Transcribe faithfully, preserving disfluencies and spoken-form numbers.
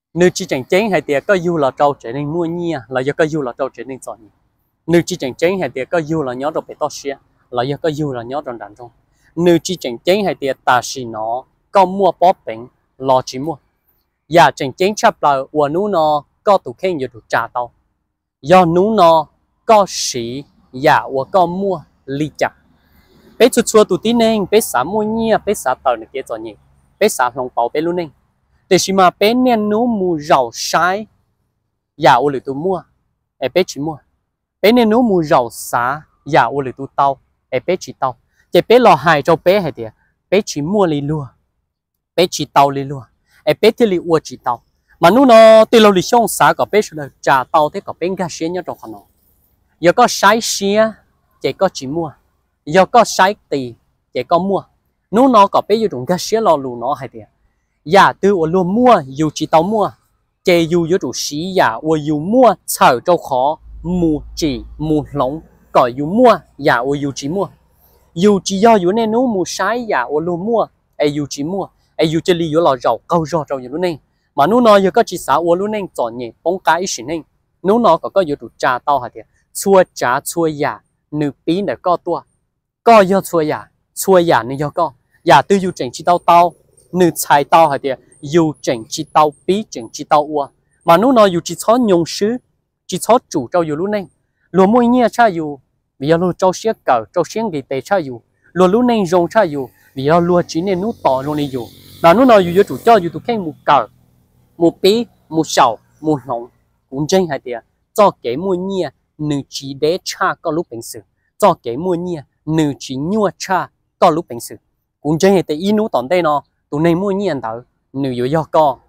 nữ chỉ chẳng chén hay tiệt có du là trâu trở nên mua nhia là do có du là trâu trở nên giỏi nữ chỉ chẳng chén hay tiệt có du là nhớ rồi bị to xía là do có du là nhớ rồi đàn trong nữ chỉ chẳng chén hay tiệt ta xì nó có mua bó bệnh lo chỉ mua giờ chẳng chén chấp là của nú nó có tụ khen nhiều tụ trà tàu do nú nó có xí giờ của có mua ly chặt bé chua chua tụ tí nên bé xả mua nhia bé xả tàu này kia rồi nhỉ bé xả lòng bảo bé luôn nên để chỉ mà bé nên nấu mù rau sái giờ ô lì tụ mua em bé chỉ mua bé nên nấu mù rau xá giờ ô lì tụ tàu em bé chỉ tàu chỉ bé lò hài cho bé hay tiệt bé chỉ mua lì lùa bé chỉ tàu lì lùa em bé thì lì uo chỉ tàu mà nú nó từ lâu lì xong xá có bé sẽ trả tàu thế có bé gà xé nhá trong khăn nó giờ có sái xé chỉ có chỉ mua giờ có sái tì chỉ có mua nú nó có bé yêu trong gà xé lò lù nó hay tiệt giờ từ ở luôn mua dù chỉ tàu mua chỉ dù yếu chủ sĩ giờ ở dù mua chờ cho khó mù chỉ mù lỏng có dù mua giờ ở dù chỉ mua dù chỉ do dù nên nú mù sái giờ ở luôn mua ai dù chỉ mua ai dù chỉ li yếu lò rau câu rau rau như lúc này mà nú nó giờ có chỉ xả ở lúc này chọn nhẹ bông cái gì này nú nó có có yếu chủ trà tàu hả thì chua trà chua giờ nửa pí để có tua có do chua giờ chua giờ nên do có giờ từ dù chỉnh chỉ tàu tàu nửa trái tàu hay thì dù chỉnh chỉ tàu bí chỉnh chỉ tàu ua mà nó nói dù chỉ cho nhung sứ chỉ cho chủ trâu dù lúc này luôn mỗi nhia cha dù vì luôn trâu xé cờ trâu xé gì tệ cha dù luôn lúc này rong cha dù vì luôn chỉ nên nút tỏ luôn này dù mà nó nói dù chủ cho dù tụi khen một cờ một bí một sầu một lỏng cũng chân hay thì cho cái mỗi nhia nửa chỉ để cha có lúc bình sự cho cái mỗi nhia nửa chỉ nhua cha có lúc bình sự cũng chân hay thì ý nút tòn đây nó tụi này mua nhiên tao nữ yếu do co